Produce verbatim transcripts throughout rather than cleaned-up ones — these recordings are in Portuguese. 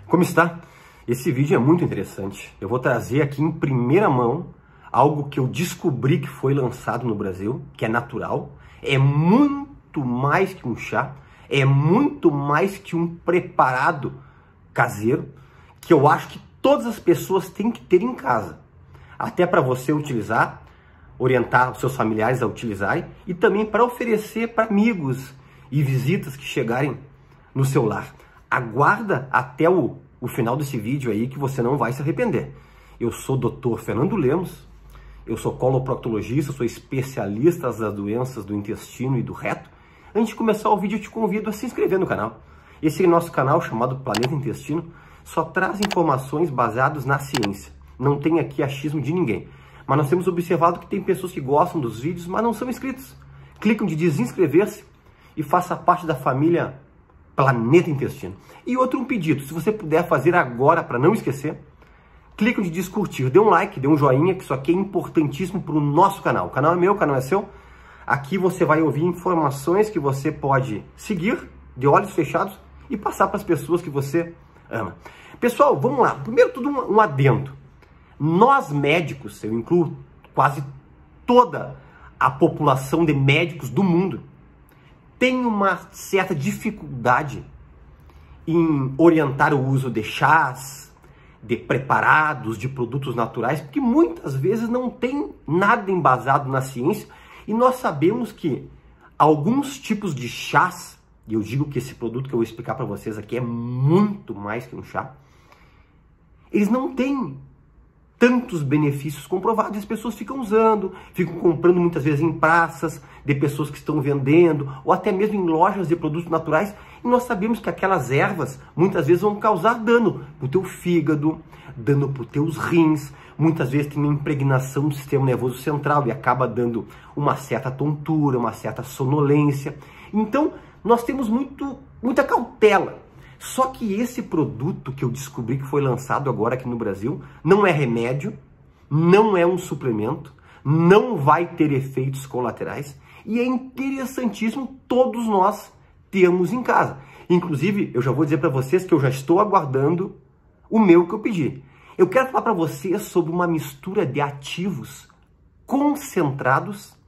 Como está? Esse vídeo é muito interessante. Eu vou trazer aqui em primeira mão algo que eu descobri que foi lançado no Brasil, que é natural, é muito mais que um chá, é muito mais que um preparado caseiro, que eu acho que todas as pessoas têm que ter em casa, até para você utilizar, orientar os seus familiares a utilizarem e também para oferecer para amigos e visitas que chegarem no seu lar. Aguarda até o, o final desse vídeo aí que você não vai se arrepender. Eu sou o doutor Fernando Lemos, eu sou coloproctologista, sou especialista das doenças do intestino e do reto. Antes de começar o vídeo, eu te convido a se inscrever no canal. Esse é nosso canal chamado Planeta Intestino, só traz informações baseadas na ciência. Não tem aqui achismo de ninguém. Mas nós temos observado que tem pessoas que gostam dos vídeos, mas não são inscritos. Clicam de desinscrever-se e faça parte da família Planeta Intestino. E outro um pedido, se você puder fazer agora para não esquecer, clicam de descurtir, dê um like, dê um joinha, que isso aqui é importantíssimo para o nosso canal. O canal é meu, o canal é seu. Aqui você vai ouvir informações que você pode seguir de olhos fechados e passar para as pessoas que você ama. Pessoal, vamos lá. Primeiro tudo um, um adendo. Nós médicos, eu incluo quase toda a população de médicos do mundo, tem uma certa dificuldade em orientar o uso de chás, de preparados, de produtos naturais, porque muitas vezes não tem nada embasado na ciência e nós sabemos que alguns tipos de chás, e eu digo que esse produto que eu vou explicar para vocês aqui é muito mais que um chá, eles não têm tantos benefícios comprovados, as pessoas ficam usando, ficam comprando muitas vezes em praças, de pessoas que estão vendendo, ou até mesmo em lojas de produtos naturais, e nós sabemos que aquelas ervas muitas vezes vão causar dano para o teu fígado, dano para os teus rins, muitas vezes tem uma impregnação do sistema nervoso central e acaba dando uma certa tontura, uma certa sonolência. Então, nós temos muito, muita cautela. Só que esse produto que eu descobri que foi lançado agora aqui no Brasil não é remédio, não é um suplemento, não vai ter efeitos colaterais e é interessantíssimo, todos nós temos em casa. Inclusive, eu já vou dizer para vocês que eu já estou aguardando o meu que eu pedi. Eu quero falar para vocês sobre uma mistura de ativos concentrados,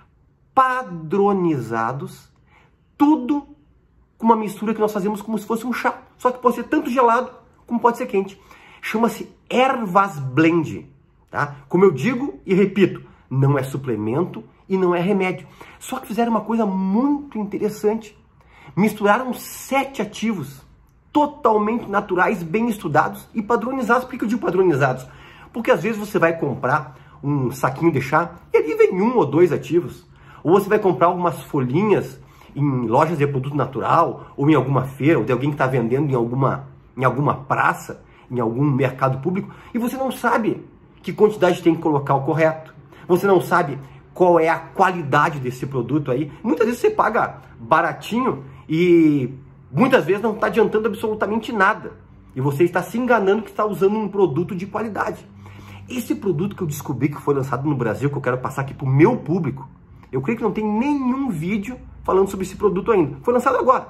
padronizados, tudo com uma mistura que nós fazemos como se fosse um chá, só que pode ser tanto gelado como pode ser quente. Chama-se Ervas Blend, tá? Como eu digo e repito, não é suplemento e não é remédio. Só que fizeram uma coisa muito interessante. Misturaram sete ativos totalmente naturais, bem estudados e padronizados. Por que eu digo padronizados? Porque às vezes você vai comprar um saquinho de chá e ali vem um ou dois ativos. Ou você vai comprar algumas folhinhas em lojas de produto natural, ou em alguma feira, ou de alguém que está vendendo em alguma, em alguma praça, em algum mercado público, e você não sabe que quantidade tem que colocar o correto. Você não sabe qual é a qualidade desse produto aí. Muitas vezes você paga baratinho e muitas vezes não está adiantando absolutamente nada. E você está se enganando que está usando um produto de qualidade. Esse produto que eu descobri que foi lançado no Brasil, que eu quero passar aqui para o meu público, eu creio que não tem nenhum vídeo falando sobre esse produto ainda. Foi lançado agora.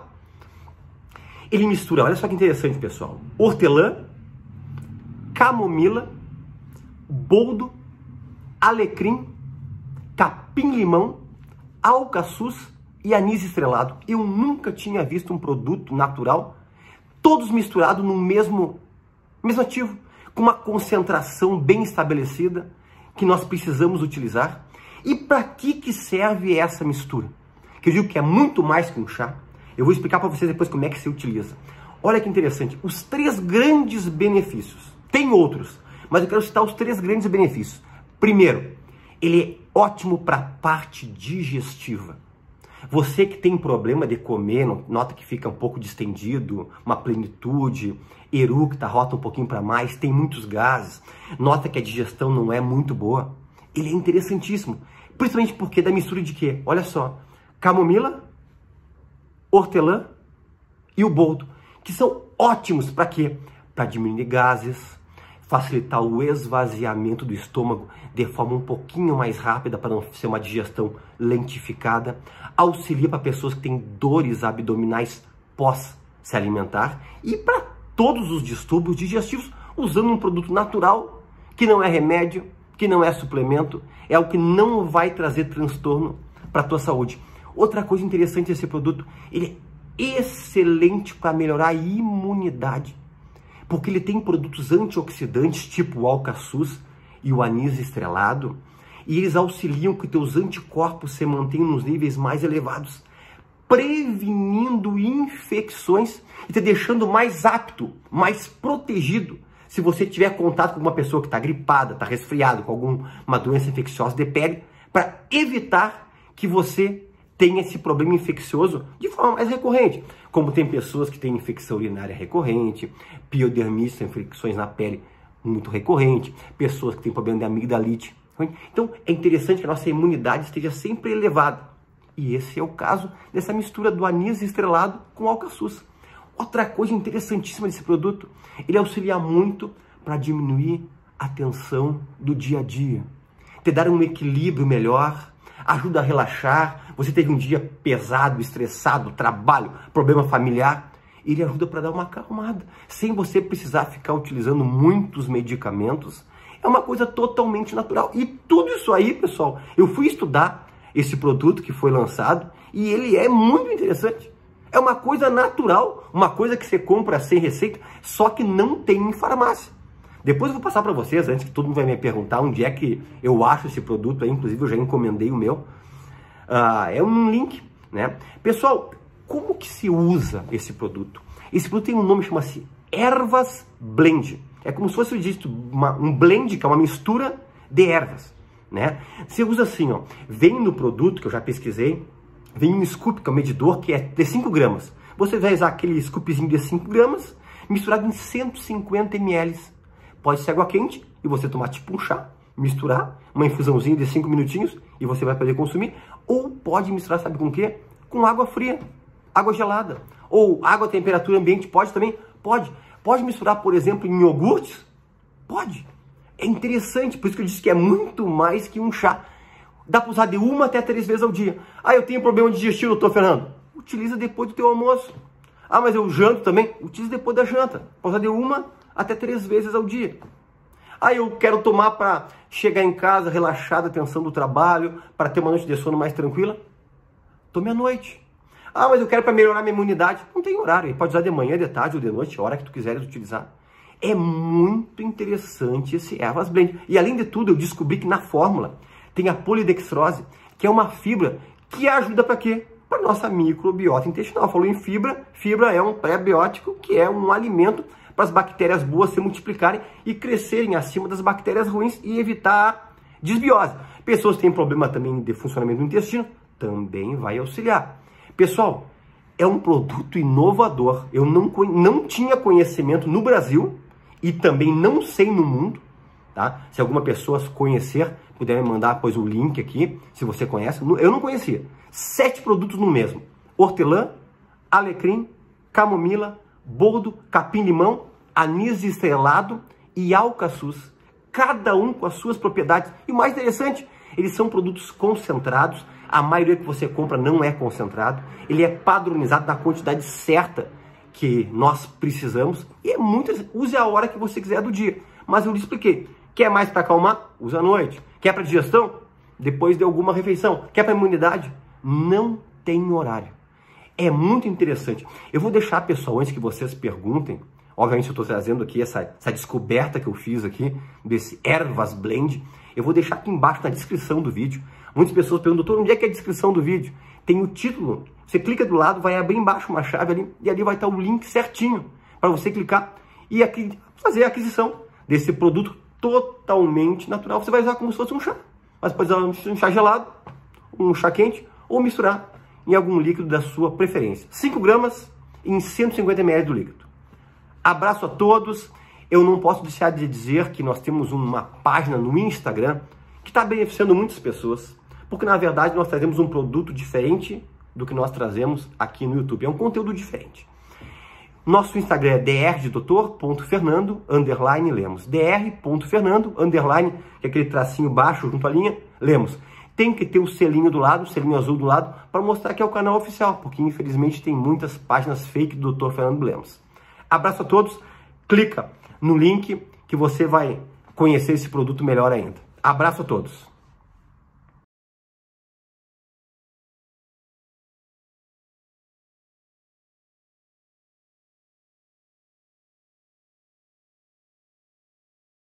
Ele mistura, olha só que interessante, pessoal. Hortelã, camomila, boldo, alecrim, capim-limão, alcaçuz e anis estrelado. Eu nunca tinha visto um produto natural, todos misturados no mesmo, mesmo ativo, com uma concentração bem estabelecida, que nós precisamos utilizar. E para que, que serve essa mistura? Que eu digo que é muito mais que um chá. Eu vou explicar para vocês depois como é que se utiliza. Olha que interessante, os três grandes benefícios. Tem outros, mas eu quero citar os três grandes benefícios. Primeiro, ele é ótimo para a parte digestiva. Você que tem problema de comer, nota que fica um pouco distendido, uma plenitude, eructa, rota um pouquinho para mais, tem muitos gases, nota que a digestão não é muito boa. Ele é interessantíssimo, principalmente porque da mistura de quê? Olha só, camomila, hortelã e o boldo, que são ótimos para quê? Para diminuir gases, facilitar o esvaziamento do estômago de forma um pouquinho mais rápida para não ser uma digestão lentificada, auxilia para pessoas que têm dores abdominais pós se alimentar e para todos os distúrbios digestivos usando um produto natural, que não é remédio, que não é suplemento, é o que não vai trazer transtorno para a tua saúde. Outra coisa interessante desse produto, ele é excelente para melhorar a imunidade, porque ele tem produtos antioxidantes, tipo o alcaçuz e o anis estrelado, e eles auxiliam que teus anticorpos se mantenham nos níveis mais elevados, prevenindo infecções e te deixando mais apto, mais protegido, se você tiver contato com uma pessoa que está gripada, está resfriado, com alguma doença infecciosa de pele, para evitar que você tenha esse problema infeccioso de forma mais recorrente. Como tem pessoas que têm infecção urinária recorrente, piodermite, infecções na pele muito recorrente, pessoas que têm problema de amigdalite. Então é interessante que a nossa imunidade esteja sempre elevada. E esse é o caso dessa mistura do anis estrelado com alcaçuz. Outra coisa interessantíssima desse produto, ele auxilia muito para diminuir a tensão do dia a dia, te dar um equilíbrio melhor, ajuda a relaxar. Você teve um dia pesado, estressado, trabalho, problema familiar, ele ajuda para dar uma acalmada, sem você precisar ficar utilizando muitos medicamentos. É uma coisa totalmente natural. E tudo isso aí, pessoal, eu fui estudar esse produto que foi lançado e ele é muito interessante. É uma coisa natural, uma coisa que você compra sem receita, só que não tem em farmácia. Depois eu vou passar para vocês, antes que todo mundo vai me perguntar onde é que eu acho esse produto, aí, inclusive eu já encomendei o meu. Uh, é um link, né? Pessoal, como que se usa esse produto? Esse produto tem um nome que chama-se Ervas Blend. É como se fosse dito, uma, um blend, que é uma mistura de ervas, né? Você usa assim, ó, vem no produto, que eu já pesquisei, vem um scoop, que é um medidor, que é de cinco gramas. Você vai usar aquele scoopzinho de cinco gramas, misturado em cento e cinquenta mililitros. Pode ser água quente e você tomar tipo um chá, misturar, uma infusãozinha de cinco minutinhos e você vai poder consumir. Ou pode misturar, sabe com o quê? Com água fria, água gelada. Ou água a temperatura ambiente, pode também? Pode. Pode misturar, por exemplo, em iogurtes? Pode. É interessante, por isso que eu disse que é muito mais que um chá. Dá para usar de uma até três vezes ao dia. Ah, eu tenho problema digestivo, doutor Fernando. Utiliza depois do teu almoço. Ah, mas eu janto também. Utiliza depois da janta. Pode usar de uma até três vezes ao dia. Ah, eu quero tomar para chegar em casa relaxado, tensão do trabalho, para ter uma noite de sono mais tranquila. Tome à noite. Ah, mas eu quero para melhorar minha imunidade. Não tem horário. Ele pode usar de manhã, de tarde ou de noite, a hora que tu quiseres utilizar. É muito interessante esse Ervas Blend. E além de tudo, eu descobri que na fórmula tem a polidextrose, que é uma fibra que ajuda para quê? Para nossa microbiota intestinal. Falou em fibra, fibra é um pré-biótico, que é um alimento para as bactérias boas se multiplicarem e crescerem acima das bactérias ruins e evitar a desbiose. Pessoas que têm problema também de funcionamento do intestino, também vai auxiliar. Pessoal, é um produto inovador. Eu não, não tinha conhecimento no Brasil e também não sei no mundo, tá? Se alguma pessoa conhecer, puder me mandar depois o link aqui, se você conhece. Eu não conhecia. Sete produtos no mesmo. Hortelã, alecrim, camomila, boldo, capim-limão, anis estrelado e alcaçuz. Cada um com as suas propriedades. E o mais interessante, eles são produtos concentrados. A maioria que você compra não é concentrado. Ele é padronizado na quantidade certa que nós precisamos. E é muito... Use a hora que você quiser do dia. Mas eu lhe expliquei. Quer mais para acalmar? Usa à noite. Quer para digestão? Depois de alguma refeição. Quer para imunidade? Não tem horário. É muito interessante. Eu vou deixar, pessoal, antes que vocês perguntem, obviamente eu estou trazendo aqui essa, essa descoberta que eu fiz aqui, desse Ervas Blend, eu vou deixar aqui embaixo na descrição do vídeo. Muitas pessoas perguntam, doutor, onde é que é a descrição do vídeo? Tem o título, você clica do lado, vai abrir embaixo uma chave ali, e ali vai estar o link certinho para você clicar e aqui, fazer a aquisição desse produto totalmente natural. Você vai usar como se fosse um chá, mas pode usar um chá gelado, um chá quente, ou misturar em algum líquido da sua preferência. cinco gramas em cento e cinquenta mililitros do líquido. Abraço a todos. Eu não posso deixar de dizer que nós temos uma página no Instagram que está beneficiando muitas pessoas, porque na verdade nós trazemos um produto diferente do que nós trazemos aqui no YouTube. É um conteúdo diferente. Nosso Instagram é dr de doutor ponto fernando underline lemos. dr ponto fernando underline, que é aquele tracinho baixo junto à linha, lemos. Tem que ter o selinho do lado, o selinho azul do lado, para mostrar que é o canal oficial, porque infelizmente tem muitas páginas fake do doutor Fernando Lemos. Abraço a todos, clica no link que você vai conhecer esse produto melhor ainda. Abraço a todos.